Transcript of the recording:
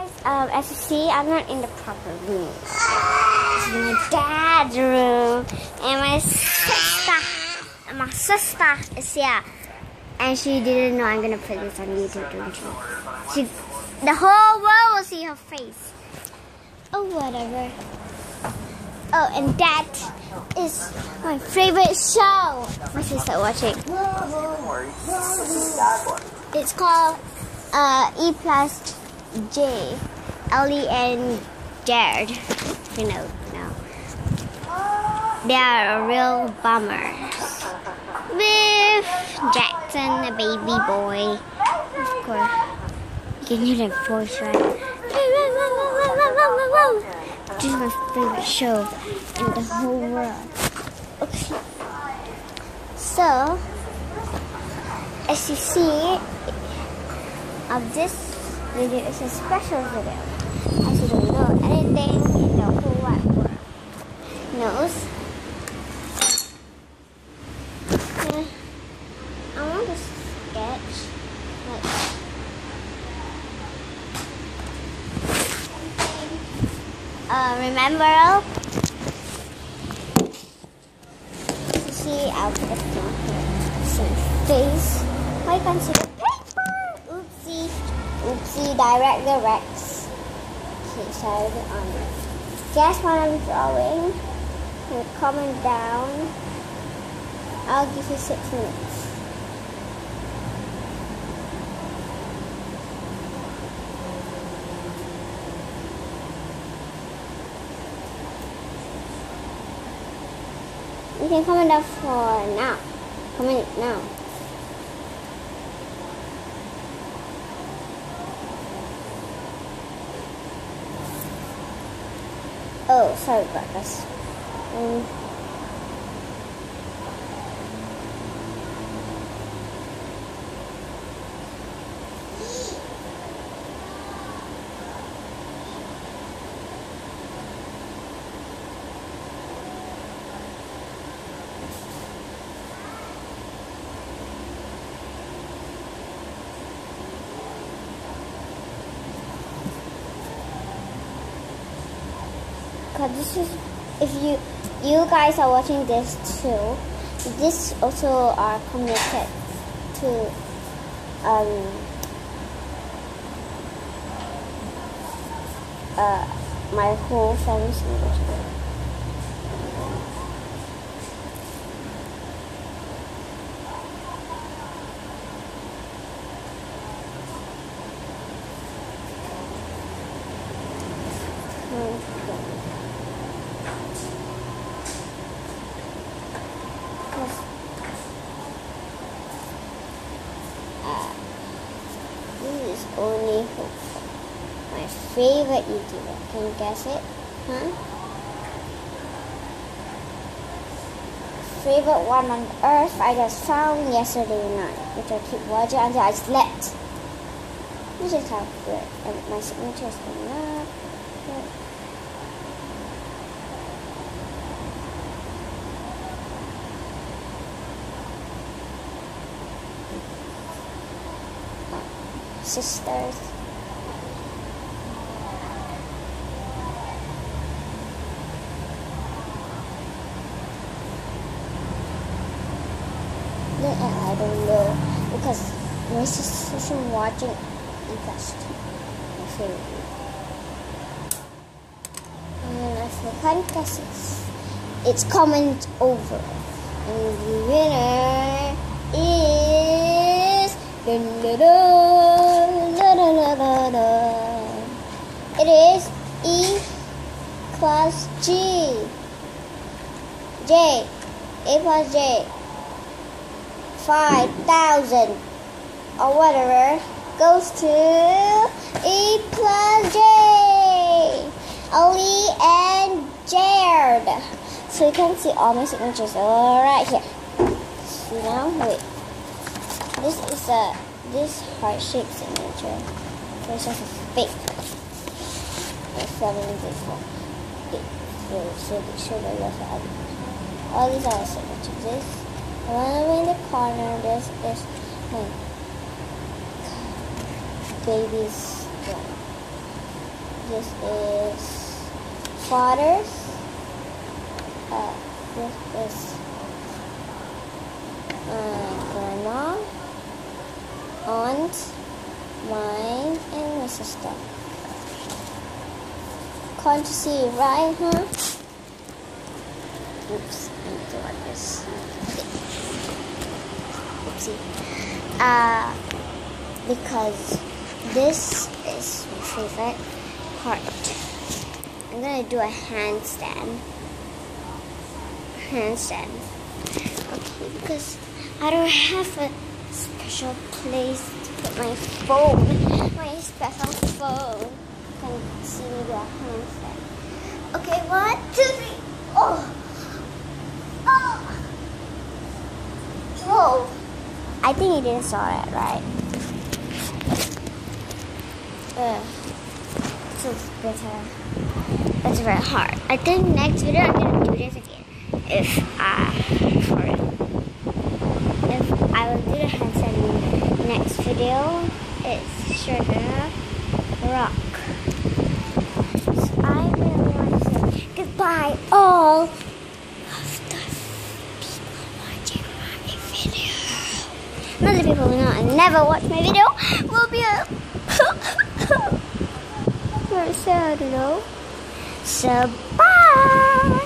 guys, as you see, I'm not in the proper room. This is my dad's room, and my sister is here, and she didn't know I'm gonna put this on YouTube, don't you? The whole world will see her face. Oh, whatever. Oh, and that is my favorite show. My sister watching. It's called E plus J, Ellie and Jared. You know. They are a real bummer. With Jackson, the baby boy. Of course. You can hear that voice, right? This is my favorite show in the whole world. Okay. So, as you see, this video is a special video. As you don't know anything in the whole wide world knows. I want to sketch remember? You see, I'll put some face. Why can't see the paper? Oopsie, directs. Okay, sorry on it. Guess what I'm drawing? Comment down. I'll give you 6 minutes. You can comment down for now. Comment now. Oh, sorry about this. This is, if you guys are watching this too, this also are connected to my whole family's English. This is only hopeful. My favorite YouTuber. Can you guess it? Huh? Favorite one on earth I just found yesterday night, which I keep watching until I slept. This is how good. And my signature is coming up. Sisters. I don't know because my sister's watching Invest. My favorite. And I forgot guesses. It's comment over. And the winner is it is E plus G. J. A plus J. 5,000 or whatever goes to E plus J. Ellie and Jared. So you can see all my signatures right here. See now? Wait. This heart-shaped signature. It's just a fake. All these are signatures. This one in the corner. This is my baby's one. This is father's. This is grandma, aunt, mine, and my sister. Can't you see it right, huh? Oops, I need to like this. Okay. Oopsie. Because this is my favorite part. I'm gonna do a handstand. Okay, because I don't have a special place to put my phone. My special phone. You can see me do a handstand. Okay, 1, 2, 3. Oh! Oh! Whoa! I think you didn't saw that, right? So it's better. That's very hard. I think next video I'm gonna do this again. If I will do the handstand next video, it's Sugar Rock. So I really want to say goodbye all of the people watching my video. Not the people who know and never watch my video will be very sad, you know. So bye.